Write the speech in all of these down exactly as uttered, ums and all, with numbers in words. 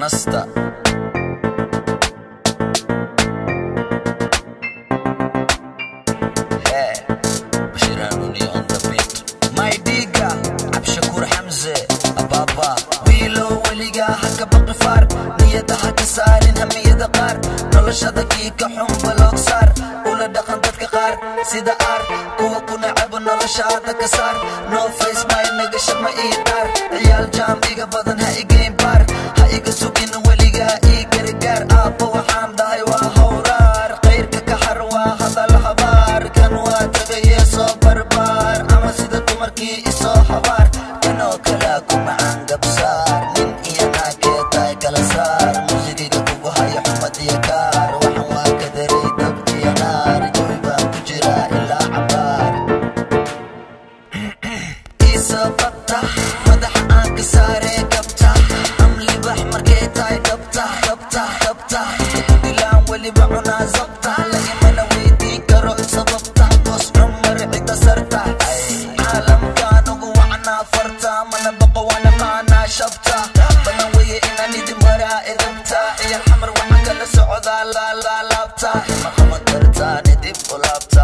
Nasta. Hey, Bashir Hanuni on the beat. My diga, Abshakur Hamza, Ababa. Wilo waliga haka baqfar, niyada haka saarin hamiyada qaar. Noloshada kiika xun balog saar, ula dhaqan dadka qaar sida aar. Kuwa ku nacab noloshada ka saar. No face my naga shama ii qaar. Ciyaal jaam iga badan ha igayn baar. Ha iga sugin waliga ii gargaar. Aabba waxaan dhahay waa hawraar. Qayrka ka xar waa hadal habaar. Kan waa tagaye soo barbaar. Ama sida dumarkii isoo habaar. Kanoo kala ku macaan gabsaar. Nin iyo naagee tahay kala saar. Musigiga kugu haya xumad iyo kaar. Waxaan waa ka daray dab iyo naar. Jawi baan ku jiraa ilaa cabaar. Isa batax madaxa aan ka saaree gabtax. Amli bax markay tahay gabtax gabtax gabtax. Dilaan weliba cunaa zabtax. La imana weydiin karo sababta. Boos cumar cida sartax. Caalamkaan ugu wacnaa farta. Mana baqo waana maanaa shabta. Banan weye inaan idin maraa idabta. Iyo xamar waxaan kala socdaa laalaabta. Maxamad dartaani dib u laabta.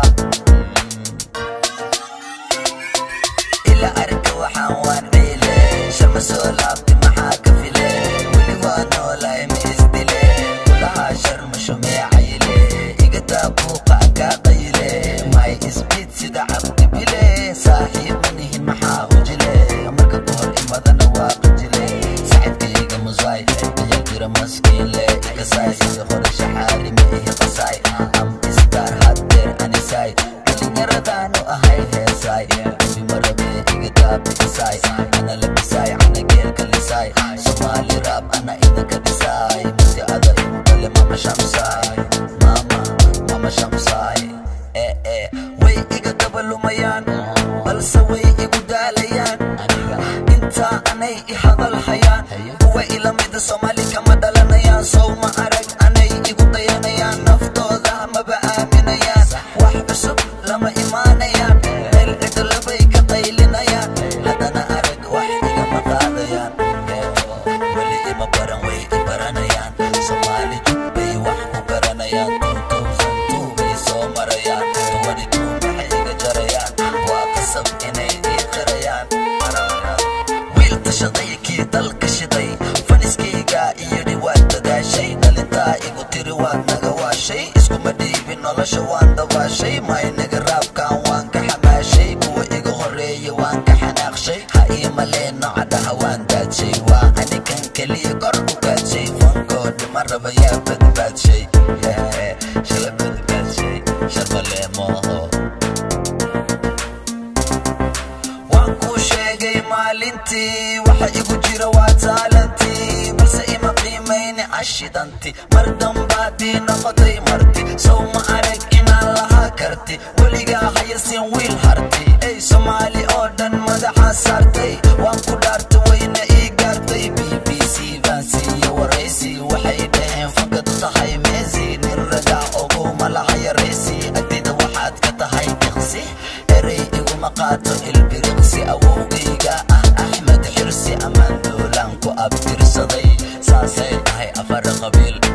ila arka waxaan waan ciile. Sharma soo laabti maxaa ka file. Weli waa noolay ma isdile. Kulahaa sharma shumee cayile. Iga daa buuqa kaa qayile. May isbid sida cabdi bile. Saaxiib manihin maxaa hujile. Marka ku hor imadana waa qajile. Saaxiibkayga musaay ayal jira maskiin le. Iga saay sida hore shaxaari ma ihi qasaay. Am istaar haddeer anisaay. Dhalinyaradaanu ahay heesaay. Abi marabe iga daabi isaay. Ana labisaay ana geelka lisaay. Somali rap ana idinka dhisaay. Misi ada igu dhale mama shamsaay. Mama mama shamsaay. Eh eh way iga gabalumayaan. Balse way igu daalayaan. Inta anay i hadal hayaan. Kuwa ila mida Somali kama dhalanayaan. Sow ma arag anay igu dayanayaan. Naftooda maba aaminayaan. Wax cusub lama imaanayaan. Meel cida labay ka qaylinayaan. Haddana arag wax igama qaadayaan. Weli ima baran way i baranayaan. Somali jubbay wax ku garanayaan. two thousand two bay soo marayaan. twenty-two maxay iga jarayaan. Waa qasab inay ii qirayaan. Wiil tashaday kii dalka shiday. Faniskayga iyo dhiwaad dadaashay. Dhalintaa igu tiri waad naga waashay. Iskuma dhiibin nolosha waan dabaashay. Maynaga raabkaan waan ka xamaashay. Kuwa iga horeeya waan ka xanaaqshay. Ha ii maleeno cadaha waan daadshay. Waa anigan keliya kor u gaadshay. Fankoo dhima raba yaa badbaadshay. Shala badbaadshay sharbale mooho. Waan kuu sheegay maalintii. Waxa igu jira waa taalantii. Balse ima qiimayni cashidanti. Mar dambaadii noqotay marti. Sow ma arag inaan lahaa karti. Weligaa hayasin wiil harti. Ey Soomaali oo dhan madaxa saartay. Waan ku dhaarta wayna ii gaartay. B B C baan siiye waraysi. Waxay dhaheen fakad tahay meesi. Nin ragaa ogow malaha yaraysi. Agtida waxaad ka tahay diqsi. Erey iguma qaato ilbiriqsi. Awowgayga ah Axmed Xirsi amaan doolaan ku abtirsaday. Saasay tahay afar qabiil.